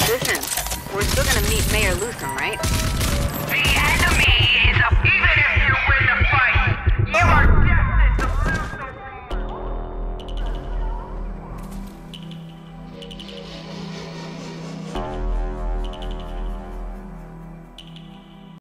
Listen, we're still gonna meet Mayor Lusum, right?